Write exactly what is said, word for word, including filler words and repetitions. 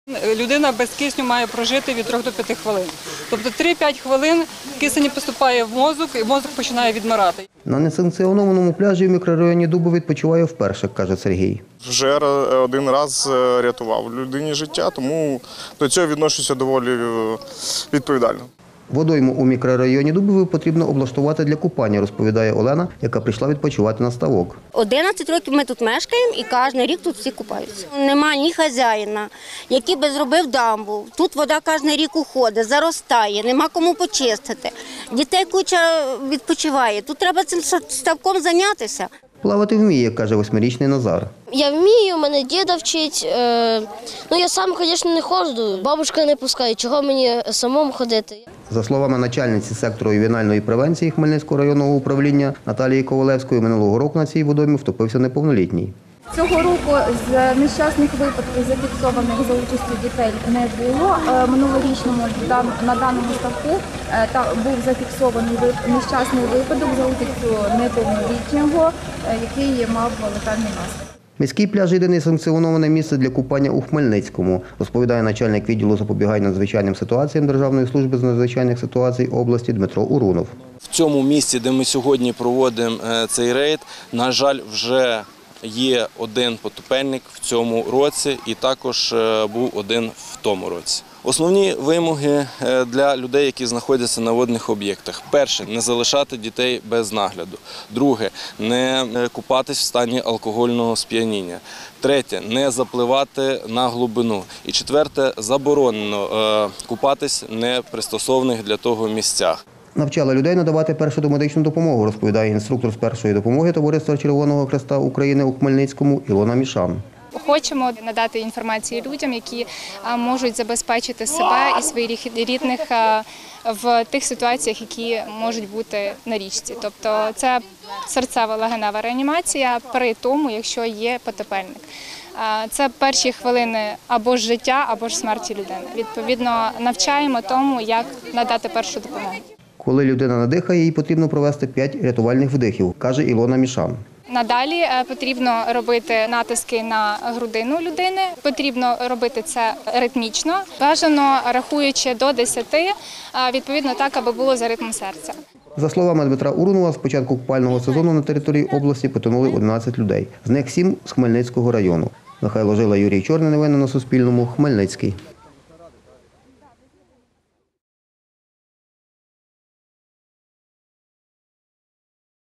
Людина без кисню має прожити від трьох до п'яти хвилин. Тобто три-п'ять хвилин кисень поступає в мозок і мозок починає відмирати. На несанкціонованому пляжі в мікрорайоні Дубове відпочиває вперше, каже Сергій. Вже один раз рятував людині життя, тому до цього відношуся доволі відповідально. Водойму у мікрорайоні Дубове потрібно облаштувати для купання, розповідає Олена, яка прийшла відпочивати на ставок. одинадцять років ми тут мешкаємо і кожен рік тут всі купаються. Нема ні хазяїна, який би зробив дамбу. Тут вода кожен рік уходить, заростає, нема кому почистити. Дітей куча відпочиває. Тут треба цим ставком зайнятися. Плавати вміє, каже восьмирічний Назар. Я вмію, мене діда вчить. Ну, я сам, звісно, не ходжу. Бабушка не пускає, чого мені самому ходити. За словами начальниці сектору ювенальної превенції Хмельницького районного управління Наталії Ковалевської, минулого року на цій водоймі втопився неповнолітній. Цього року з нещасних випадків, зафіксованих за участю дітей, не було. Минулорічному на даному ставку був зафіксований нещасний випадок за участю неповнолітнього, який мав летальний наслідок. Міський пляж – єдине санкціоноване місце для купання у Хмельницькому, розповідає начальник відділу запобігання надзвичайним ситуаціям Державної служби з надзвичайних ситуацій області Дмитро Урунов. В цьому місці, де ми сьогодні проводимо цей рейд, на жаль, вже є один потопельник в цьому році і також був один в тому році. Основні вимоги для людей, які знаходяться на водних об'єктах. Перше – не залишати дітей без нагляду. Друге – не купатись в стані алкогольного сп'яніння. Третє – не запливати на глибину. І четверте – заборонено купатись в непристосованих для того місцях. Навчала людей надавати першу домедичну допомогу, розповідає інструктор з першої допомоги Товариства Червоного Хреста України у Хмельницькому Ілона Мішан. Хочемо надати інформацію людям, які можуть забезпечити себе і своїх рідних в тих ситуаціях, які можуть бути на річці. Тобто це серцево-легенева реанімація при тому, якщо є потопельник. Це перші хвилини або ж життя, або ж смерті людини. Відповідно, навчаємо тому, як надати першу допомогу. Коли людина надихає, їй потрібно провести п'ять рятувальних вдихів, каже Ілона Мішан. Надалі потрібно робити натиски на грудину людини, потрібно робити це ритмічно, бажано рахуючи до десяти, відповідно так, аби було за ритмом серця. За словами Дмитра Урунова, з початку купального сезону на території області потонули одинадцять людей, з них сім з Хмельницького району. Михайло Жила, Юрій Чорний. Новини на Суспільному. Хмельницький.